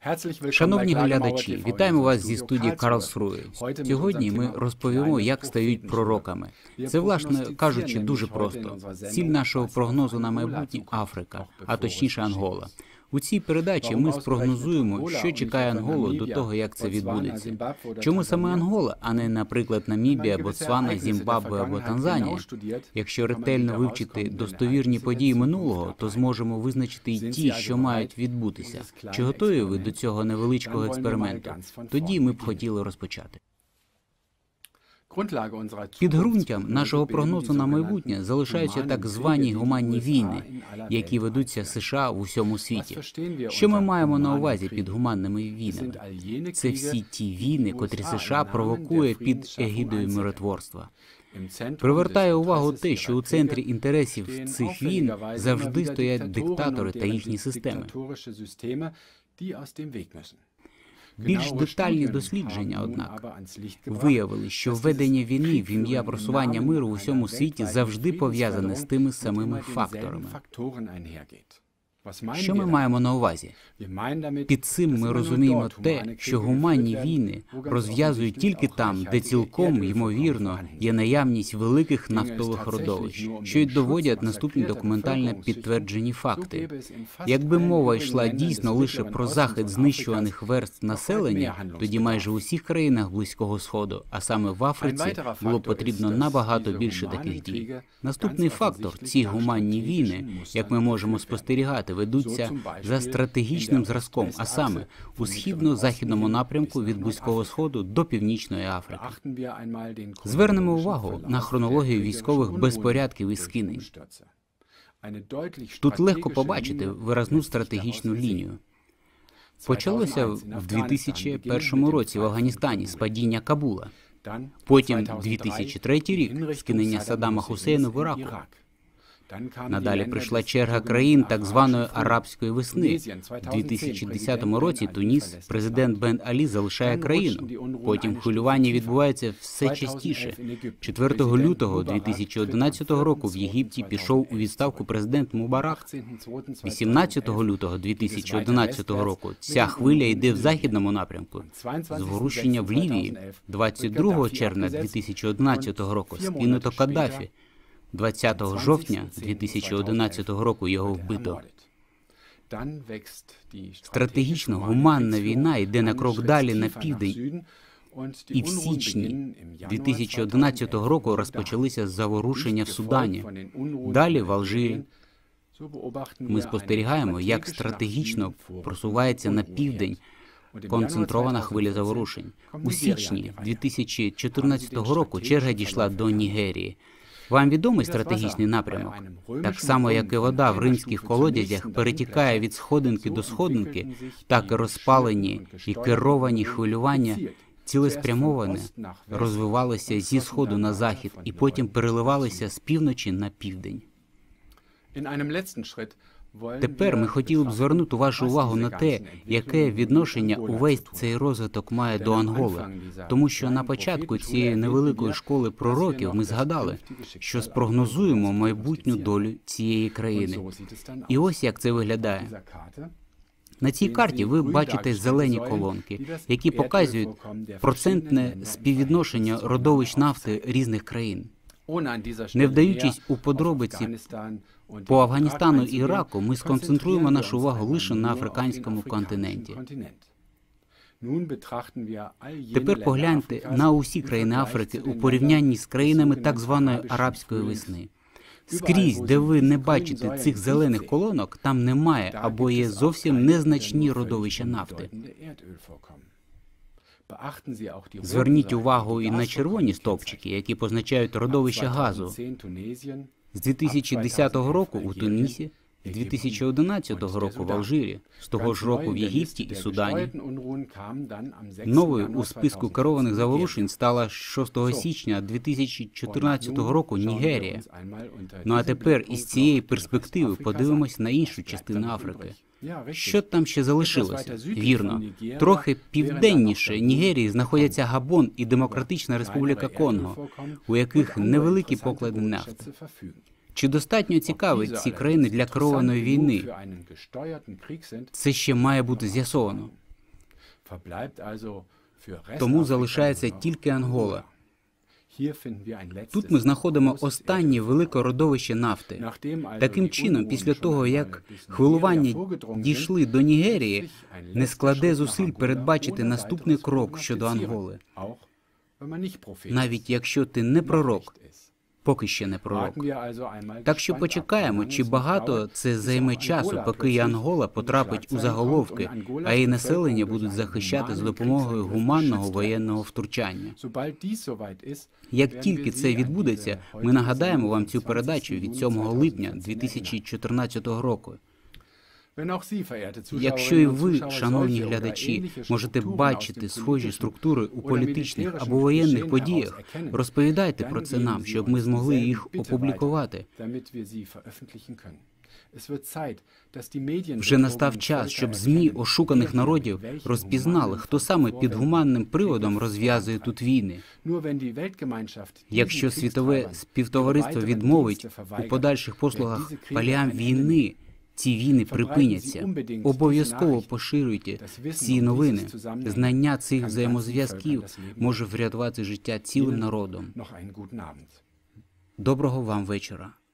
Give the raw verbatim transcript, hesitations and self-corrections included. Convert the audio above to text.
Шановні глядачі, вітаємо вас зі студії Карлсруhe. Сьогодні ми розповімо, як стають пророками. Це, власне кажучи, дуже просто. Ціль нашого прогнозу на майбутнє – Африка, а точніше Ангола. У цій передачі ми спрогнозуємо, що чекає Анголу до того, як це відбудеться. Чому саме Ангола, а не, наприклад, Намібія, Ботсвана, Зімбабве або Танзанія? Якщо ретельно вивчити достовірні події минулого, то зможемо визначити й ті, що мають відбутися. Чи готові ви до цього невеличкого експерименту? Тоді ми б хотіли розпочати. Підґрунтям нашого прогнозу на майбутнє залишаються так звані гуманні війни, які ведуться США в усьому світі. Що ми маємо на увазі під гуманними війнами? Це всі ті війни, котрі США провокує під егідою миротворства. Привертає увагу те, що у центрі інтересів цих війн завжди стоять диктатори та їхні системи. Більш детальні дослідження, однак, виявили, що введення війни в ім'я просування миру в усьому світі завжди пов'язане з тими самими факторами. Що ми маємо на увазі? Під цим ми розуміємо те, що гуманні війни розв'язують тільки там, де цілком, ймовірно, є наявність великих нафтових родовищ, що й доводять наступні документально підтверджені факти. Якби мова йшла дійсно лише про захист знищуваних верств населення, тоді майже у всіх країнах Близького Сходу, а саме в Африці, було потрібно набагато більше таких дій. Наступний фактор – ці гуманні війни, як ми можемо спостерігати, ведуться за стратегічним зразком, а саме у східно-західному напрямку від Близького Сходу до Північної Африки. Звернемо увагу на хронологію військових безпорядків і скинень. Тут легко побачити виразну стратегічну лінію. Почалося в дві тисячі першому році в Афганістані з падіння Кабула, потім дві тисячі третій рік – скинення Саддама Хусейна в Іраку. Надалі прийшла черга країн так званої «арабської весни». У дві тисячі десятому році Туніс, президент Бен Алі залишає країну. Потім хвилювання відбувається все частіше. четвертого лютого дві тисячі одинадцятого року в Єгипті пішов у відставку президент Мубарак. вісімнадцятого лютого дві тисячі одинадцятого року ця хвиля йде в західному напрямку. Зворушення в Лівії. двадцять другого червня дві тисячі одинадцятого року скинуто Каддафі. двадцятого жовтня дві тисячі одинадцятого року його вбито. Стратегічно гуманна війна йде на крок далі на південь, і в січні дві тисячі одинадцятого року розпочалися заворушення в Судані. Далі в Алжирі. Ми спостерігаємо, як стратегічно просувається на південь концентрована хвиля заворушень. У січні дві тисячі чотирнадцятого року черга дійшла до Нігерії. Вам відомий стратегічний напрямок? Так само, як і вода в римських колодязях перетікає від сходинки до сходинки, так і розпалені і керовані хвилювання цілеспрямоване розвивалися зі сходу на захід і потім переливалися з півночі на південь. Тепер ми хотіли б звернути вашу увагу на те, яке відношення увесь цей розвиток має до Анголи. Тому що на початку цієї невеликої школи пророків ми згадали, що спрогнозуємо майбутню долю цієї країни. І ось як це виглядає. На цій карті ви бачите зелені колонки, які показують процентне співвідношення родовищ нафти різних країн. Не вдаючись у подробиці по Афганістану і Іраку, ми сконцентруємо нашу увагу лише на африканському континенті. Тепер погляньте на усі країни Африки у порівнянні з країнами так званої «арабської весни». Скрізь, де ви не бачите цих зелених колонок, там немає або є зовсім незначні родовища нафти. Зверніть увагу і на червоні стовпчики, які позначають родовища газу. З дві тисячі десятого року у Тунісі, з дві тисячі одинадцятого року в Алжирі, з того ж року в Єгипті і Судані. Новою у списку керованих заворушень стала шостого січня дві тисячі чотирнадцятого року Нігерія. Ну а тепер із цієї перспективи подивимось на іншу частину Африки. Що там ще залишилося? Вірно. Трохи південніше Нігерії знаходяться Габон і Демократична Республіка Конго, у яких невеликі поклади нафти. Чи достатньо цікавить ці країни для керованої війни? Це ще має бути з'ясовано. Тому залишається тільки Ангола. Тут ми знаходимо останнє велике родовище нафти. Таким чином, після того, як хвилювання дійшли до Нігерії, не складе зусиль передбачити наступний крок щодо Анголи. Навіть якщо ти не пророк, поки ще не пророк. Так що почекаємо, чи багато це займе часу, поки і Ангола потрапить у заголовки, а її населення будуть захищати за допомогою гуманного воєнного втручання. Як тільки це відбудеться, ми нагадаємо вам цю передачу від сьомого липня дві тисячі чотирнадцятого року. Якщо і ви, шановні глядачі, можете бачити схожі структури у політичних або воєнних подіях, розповідайте про це нам, щоб ми змогли їх опублікувати. Вже настав час, щоб ЗМІ ошуканих народів розпізнали, хто саме під гуманним приводом розв'язує тут війни. Якщо світове співтовариство відмовить у подальших послугах паліям війни, ці війни припиняться. Обов'язково поширюйте ці новини. Знання цих взаємозв'язків може врятувати життя цілим народом. Доброго вам вечора.